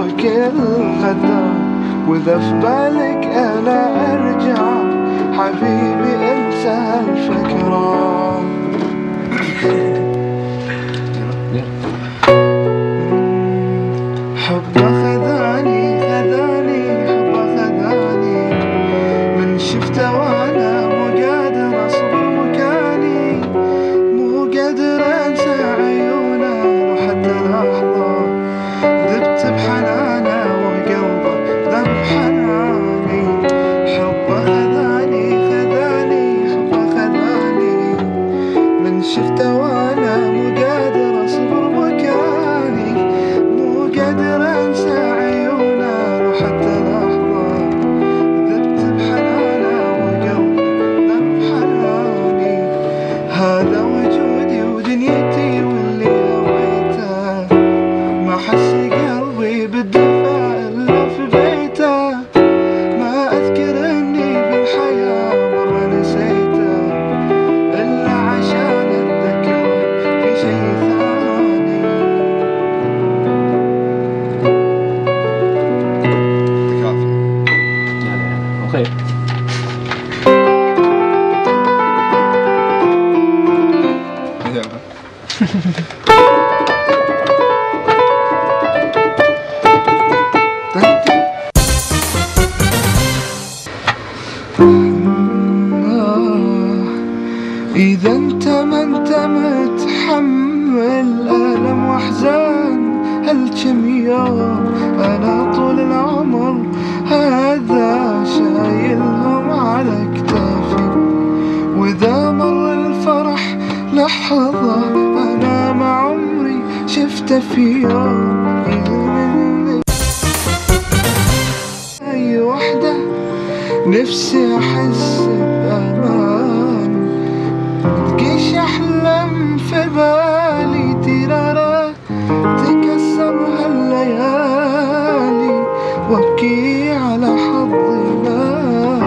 وكل غدار، وإذا في بالك أنا أرجع حبيبي انسى هالفكرة. حبه خذاني حبه خذاني، من شفته وانا مو قادر اصبر مكاني، مو قادر انسى عيونه وحتى لحظة، ذبت بحنانه وقلبه ذب حناني. حبه خذاني حبه خذاني، من شفته وانا مو قادر اصبر مكاني، مو قادر انسى عيونه وحتى لحظة، ذبت بحنانه وقلبه ذب حناني. هذا وجودي ودنيتي واللي هويته، ما حس قلبي بالدفى الا في بيته، ما اذكر اني بالحياة مرة نسيته الا عشان اتذكره في شي ثاني. اوكي إذا انت ما انت متحمل ألم وأحزان هالكم يوم، أنا طول العمر هذا شايلهم على كتافي، وإذا مر الفرح لحظة أنا ما عمري شفته في يوم. أي وحدة نفسي أحس بأمان، متجيش أحلم في بالي ترارا تكسر هالليالي، وابكي على حظي ما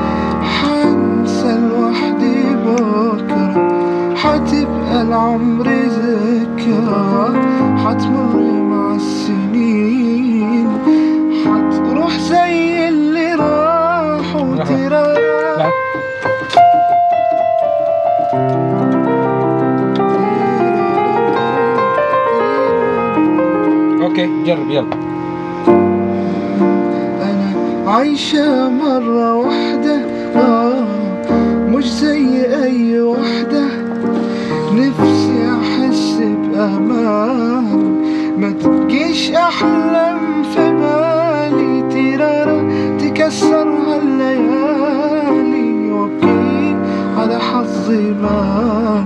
حنسى لوحدي بكرة، حتبقى العمر ذكرى، حتمر مع السنين، حتروح زي اللي راحوا ترارا. اوكي جرب يلا. أنا عايشة مرة واحدة مش زي أي وحدة، نفسي أحس بأمان، ما تبقيش أحلم في بالي ترارا تكسر هالليالي، وابكي على حظي ما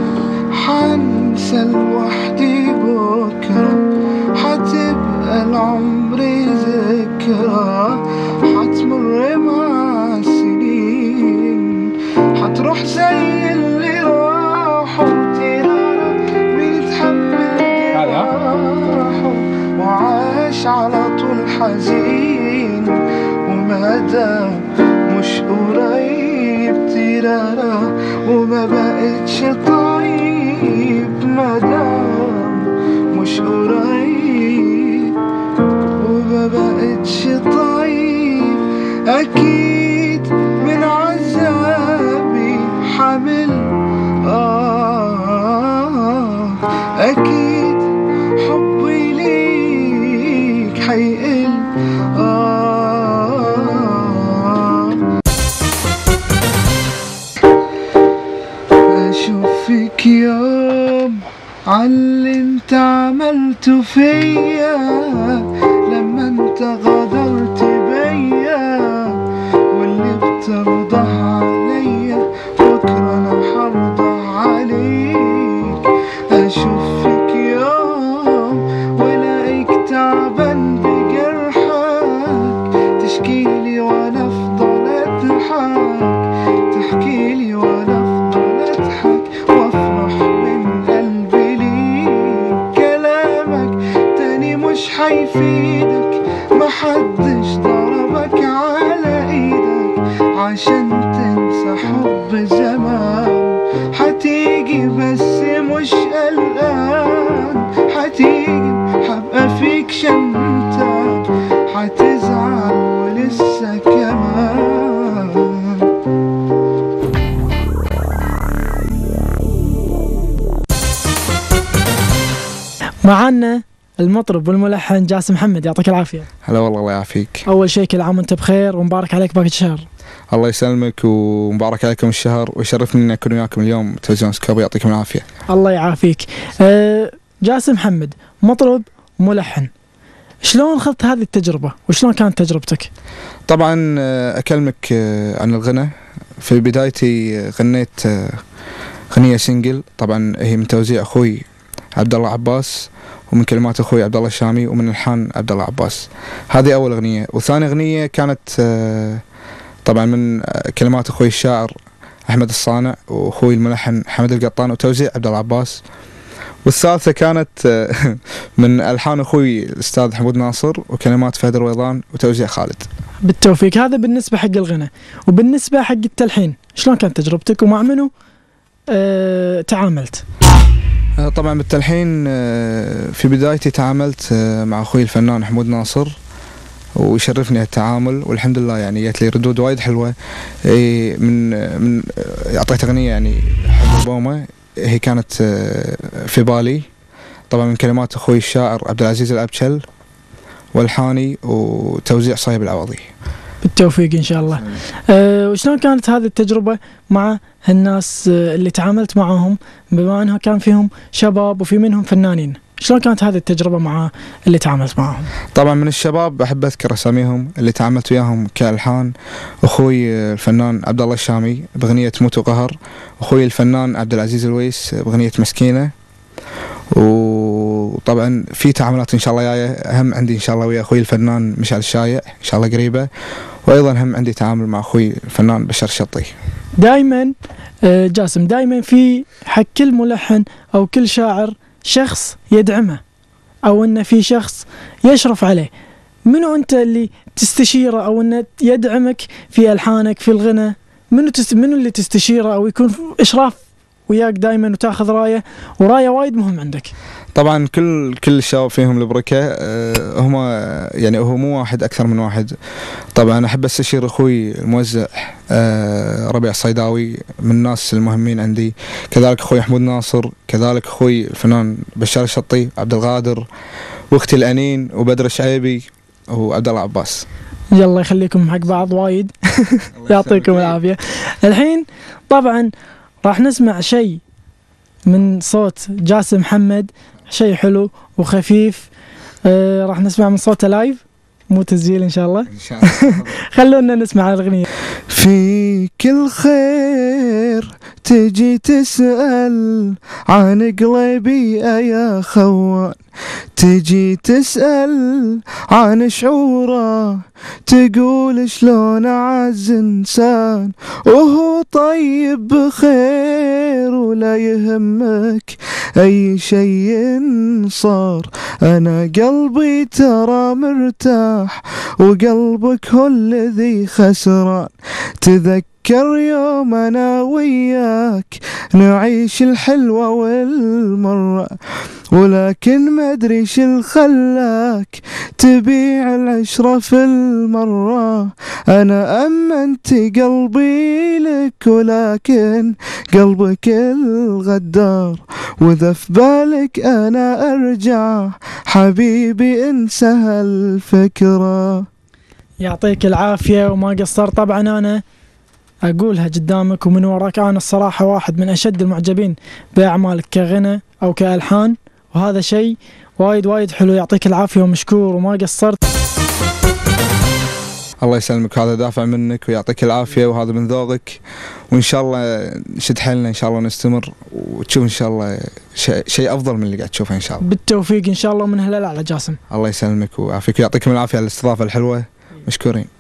حنسى لوحدي بكرة، حتبقى العمر ذكرى، حتمر مع السنين، حتروح زي اللي راحوا ترارا، مين يتحمل جراحه وعاش على طول حزين، ومادام مش قريب ترارا وما بقتش طيب، مادام مش قريب وما بقتش طيب، أكيد من عذابي حمل أكيد حبي ليك حيقل أشوفك يوم عاللي انت عملته فيا، لما انت غدرت بيا، واللي بترضى عليا بكرة انا حرضى عليك. اشوفك يوم ولاقيك تعبان بجرحك، تشكيلي وانا افضل اضحك، تحكيلي وانا افضل اضحك، وافرح من قلبي ليك. كلامك تاني مش حيفيدك، محدش ضربك على ايدك عشان تنسى حب زمان، حتيجي بس مش قلقان، حتيجي حبقى فيك شمتان. معنا المطرب والملحن جاسم محمد، يعطيك العافية. هلا والله، الله يعافيك. أول شيء كل عام وأنت بخير ومبارك عليك باقي الشهر. الله يسلمك ومبارك عليكم الشهر، ويشرفني اني اكون وياكم اليوم تلفزيون سكوب، يعطيكم العافية. الله يعافيك. جاسم محمد مطرب وملحن، شلون خذت هذه التجربة وشلون كانت تجربتك؟ طبعا اكلمك عن الغنى. في بدايتي غنيت غنية سنجل، طبعا هي من توزيع اخوي عبد الله عباس، ومن كلمات اخوي عبد الله الشامي، ومن الحان عبد الله عباس. هذه اول اغنية. وثاني اغنية كانت طبعا من كلمات اخوي الشاعر احمد الصانع، واخوي الملحن حمد القطان، وتوزيع عبد الله عباس. والثالثة كانت من الحان اخوي الاستاذ حمود ناصر، وكلمات فهد الرويضان، وتوزيع خالد. بالتوفيق. هذا بالنسبة حق الغنى. وبالنسبة حق التلحين، شلون كانت تجربتك ومع منو تعاملت؟ طبعا بالتلحين في بدايتي تعاملت مع اخوي الفنان حمود ناصر، ويشرفني التعامل، والحمد لله يعني جت لي ردود وايد حلوه. من اعطيت اغنيه يعني حب بومه، هي كانت في بالي، طبعا من كلمات اخوي الشاعر عبد العزيز الابشل، والحاني وتوزيع صايب العوضي. بالتوفيق ان شاء الله. وشلون كانت هذه التجربه مع هالناس اللي تعاملت معهم، بما انها كان فيهم شباب وفي منهم فنانين؟ شلون كانت هذه التجربه مع اللي تعاملت معهم؟ طبعا من الشباب احب اذكر اساميهم اللي تعاملت وياهم كالحان: اخوي الفنان عبد الله الشامي باغنيه موت وقهر، اخوي الفنان عبد العزيز الويس باغنيه مسكينه. وطبعا في تعاملات ان شاء الله جايه، هم عندي ان شاء الله ويا اخوي الفنان مشعل الشايع ان شاء الله قريبه، وايضا هم عندي تعامل مع اخوي الفنان بشار الشطي. دائما جاسم، دائما في حق كل ملحن او كل شاعر شخص يدعمه، او انه في شخص يشرف عليه. منو انت اللي تستشيره او انه يدعمك في الحانك في الغنى؟ منو اللي تستشيره او يكون اشراف وياك دائما وتاخذ رايه، ورايه وايد مهم عندك؟ طبعا كل الشباب فيهم البركه، هم يعني هو مو واحد، اكثر من واحد. طبعا احب استشير اخوي الموزع ربيع الصيداوي، من الناس المهمين عندي، كذلك اخوي حمود ناصر، كذلك اخوي الفنان بشار الشطي، عبد القادر، واختي الانين، وبدر الشعيبي، وعبد الله عباس. يلا يخليكم حق بعض وايد. يعطيكم العافيه. الحين طبعا راح نسمع شيء من صوت جاسم محمد، شيء حلو وخفيف. راح نسمع من صوته لايف، مو تسجيل ان شاء الله. ان شاء الله. خلونا نسمع الاغنيه. فيك الخير تجي تسأل عن قلبي يا خوان، تجي تسأل عن شعوره، تقول شلون أعز إنسان وهو طيب بخير، ولا يهمك أي شيء صار. أنا قلبي ترى مرتاح وقلبك هو الذي خسران. تذكر يوم أنا وياك نعيش الحلوة والمرة، ولكن ما أدري شو خلاك تبيع العشرة في المرة. أنا أمنت قلبي لك ولكن قلبك الغدار، وإذا في بالك أنا أرجع حبيبي انسى هالفكرة. يعطيك العافيه وما قصر. طبعا انا اقولها قدامك ومن وراك، انا الصراحه واحد من اشد المعجبين باعمالك كغنى او كالحان، وهذا شيء وايد حلو. يعطيك العافيه ومشكور وما قصرت. الله يسلمك، هذا دافع منك ويعطيك العافيه، وهذا من ذوقك، وان شاء الله نشد حيلنا ان شاء الله نستمر، وتشوف ان شاء الله شيء افضل من اللي قاعد تشوفه ان شاء الله. بالتوفيق ان شاء الله، ومن هلا على جاسم. الله يسلمك ويعافيك ويعطيكم العافيه على الاستضافه الحلوه، مشكورين.